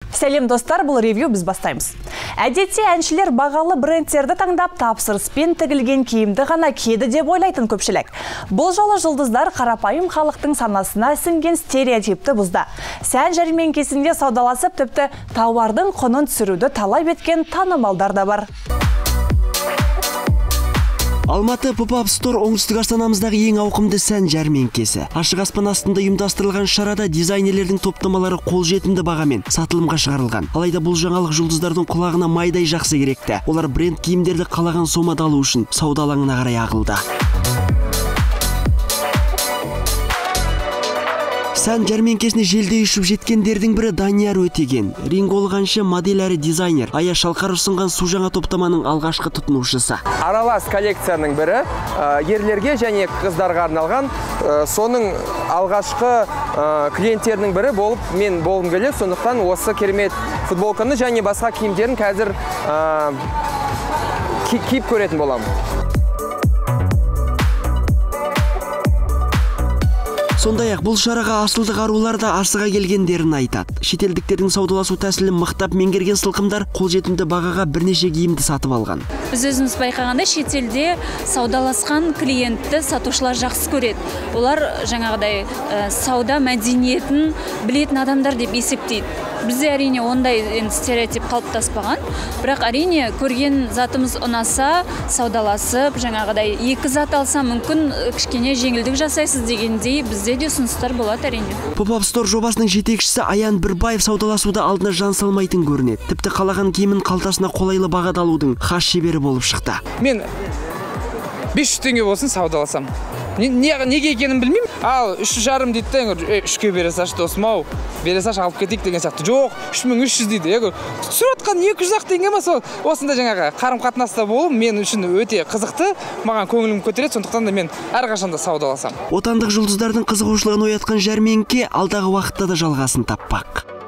Сәлем достар, бұл ревью біз бастаймыз. Әдетте әншілер бағалы брендтерді таңдап тапсырыспен тігілген киімді ғана киеді деп ойлайтын көпшілік. Бұл жолы жұлдыздар қарапайым халықтың санасына сіңген стереотипті бұзды. Сән жәрмеңкесінде саудаласып, тіпті тауардың құнын түсіруді талап еткен танымалдар да бар. Алматы Pop-up Store оңтүстік астанамыздағы ең ауқымды сән жәрмеңкесі. Ашық аспан астында ұйымдастырылған шарада дизайнерлердің топтамалары қолжетімді бағамен сатылымға шығарылған. Алайда бұл жаңалық жұлдыздардың құлағына майдай жақсы керекті. Олар бренд киімдерді қалаған сомада алу үшін сауда алаңына қарай ағылды. Сән жәрмеңкесіне желдей ұшып жеткендердің бірі Данияр Өтеген. Ринголық әнші, модель әрі дизайнер. Ая Шалқар ұсынған су жаңа топтаманың алғашқы тұтынушысы. Аралас коллекцияның бірі ерлерге және қыздарға арналған. Соның алғашқы клиенттерінің бірі болып мен болғым келеді. Сондықтан осы керемет футболканы және басқа киімдерін қазір киіп көретін боламын. Сондай-ақ бұл шараға асылдық арулар да асыға келгендерін айтады. Шетелдіктердің саудаласу тәсілін мықтап меңгерген сылқымдар қолжетімді бағаға бірнеше киімді сатып алған. Біз өзіміз байқағанда шетелде саудаласқан клиентті сатушылар жақсы көреді. Олар жаңағыдай сауда мәдениетін білетін адамдар деп есептейді. Бізде әрине ондай стереотип қалыптаспаған, бірақ әрине көрген затымыз ұнаса, саудаласып, жаңағыдай екі зат алса мүмкін кішкене жеңілдік жасайсыз дегендей бізде де ұсыныстар болады әрине. Pop-up Store жобасының жетекшісі Аян Бірбаев саудаласуда алдына жан салмайтын көрінеді. Тіпті қалаған киімін қалтасына қолайлы бағада алудың хас шебері болып шықты. Мен 500 теңге болсын саудаласам. Неге екенін білмеймін. Ал 3,5 дейді, 3-ке бере саш досым ау, бере саш алып кетейік деген сияқты. Жоқ, 3300 дейді. Түсіротқан 200 теңге ма сол? Осында жаңағы қарым-қатынаста болу мен үшін өте қызықты, маған көңілім көтереді, сондықтан да мен әрқашанда саудаласам. Отандық жұлдыздардың қызығушылығын оятқан жәрмеңке алдағы уақытта да жалғасын таппақ.